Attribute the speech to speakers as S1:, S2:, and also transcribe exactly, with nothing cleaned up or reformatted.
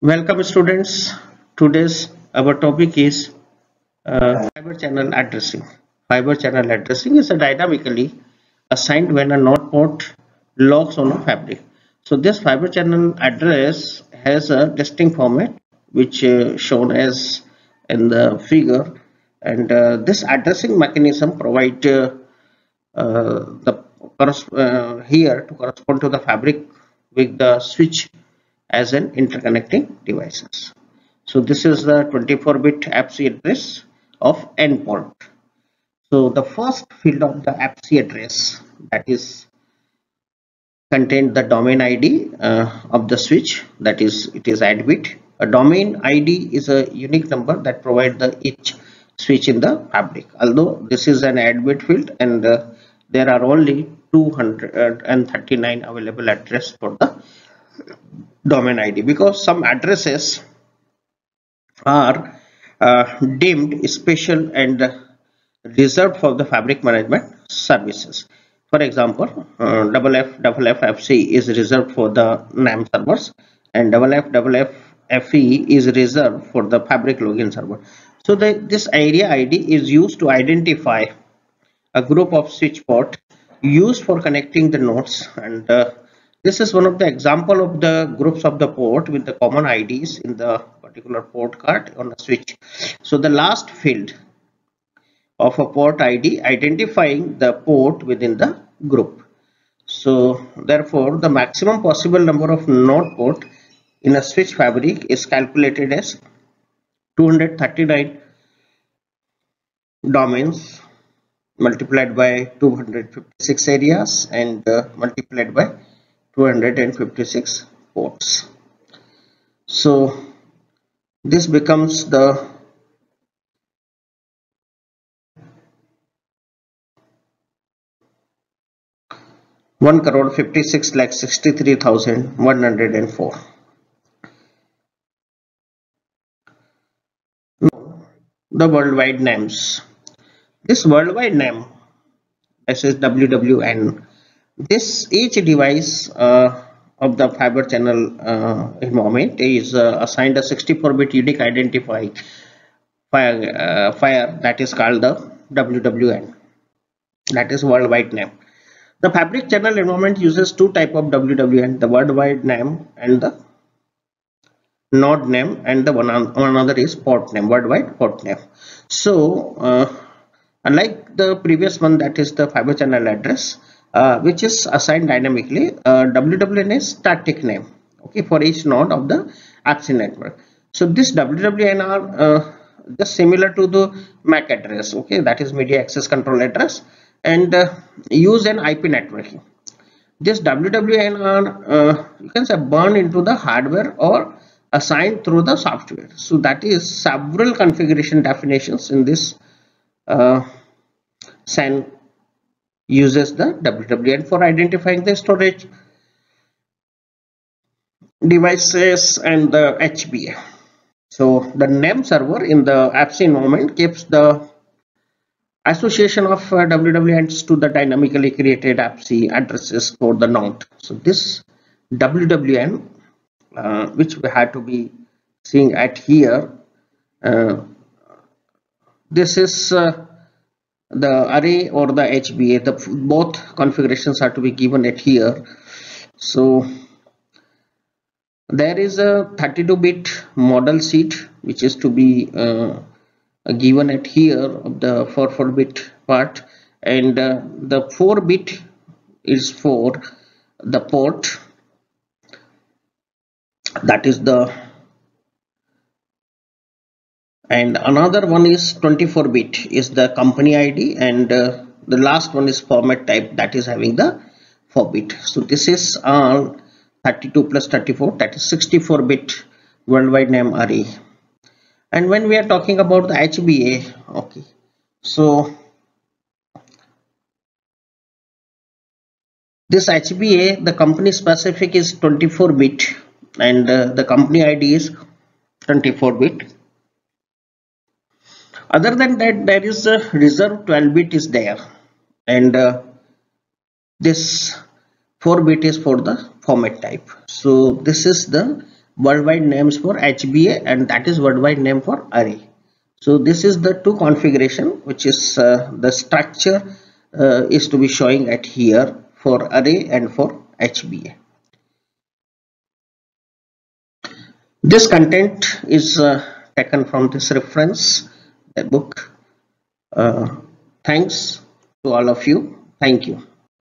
S1: Welcome students. Today's our topic is uh, fiber channel addressing. Fiber channel addressing is a dynamically assigned when a NOT port locks on a fabric. So this fiber channel address has a distinct format which uh, shown as in the figure, and uh, this addressing mechanism provide uh, uh, the uh, here to correspond to the fabric with the switch as an interconnecting devices. So this is the twenty-four bit A P C address of N port. So the first field of the A P C address, that is contained the domain I D uh, of the switch, that is it is add bit. A domain I D is a unique number that provides the each switch in the fabric. Although this is an add bit field, and uh, there are only two hundred thirty-nine available address for the domain I D, because some addresses are uh, deemed special and reserved for the fabric management services. For example, uh, double F double F F C is reserved for the NAM servers, and double F double F F E is reserved for the fabric login server. So the, this area I D is used to identify a group of switch port used for connecting the nodes, and uh, this is one of the example of the groups of the port with the common I Ds in the particular port card on a switch. So the last field of a port I D identifying the port within the group. So therefore the maximum possible number of node port in a switch fabric is calculated as two hundred thirty-nine domains multiplied by two hundred fifty-six areas and uh, multiplied by two hundred fifty-six ports. So this becomes the one crore fifty-six lakh sixty-three thousand one hundred four. Now the worldwide names. This worldwide name, this is W W N. This each device uh, of the fiber channel uh, environment is uh, assigned a sixty-four bit unique identifier fire, uh, fire that is called the W W N, that is worldwide name. The fabric channel environment uses two type of W W N, the worldwide name and the node name, and the one, one another is port name, worldwide port name. So uh, unlike the previous one, that is the fiber channel address, uh, which is assigned dynamically, uh, W W N is static name, okay, for each node of the A P C network. So this W W N are uh, just similar to the M A C address, okay, that is media access control address, and uh, use an I P networking. This W W N are uh, you can say burned into the hardware or assigned through the software. So that is several configuration definitions in this. Uh, S A N uses the W W N for identifying the storage devices and the H B A. So the name server in the A P C environment keeps the association of uh, W W Ns to the dynamically created A P C addresses for the node. So this W W N, uh, which we had to be seeing at here, uh, this is uh, the array or the H B A. The both configurations are to be given at here. So there is a thirty-two bit model sheet which is to be uh, given at here of the forty-four bit part, and uh, the four bit is for the port, that is the, and another one is twenty-four bit is the company I D, and uh, the last one is format type, that is having the four bit. So this is all thirty-two plus thirty-four, that is sixty-four bit worldwide name array. And when we are talking about the H B A, okay, so this H B A, the company specific is twenty-four bit, and uh, the company I D is twenty-four bit. Other than that, there is a reserve twelve bit is there, and uh, this four bit is for the format type. So this is the worldwide names for H B A, and that is worldwide name for array. So this is the two configuration, which is uh, the structure uh, is to be showing at here for array and for H B A. This content is uh, taken from this reference book. Uh, thanks to all of you. Thank you.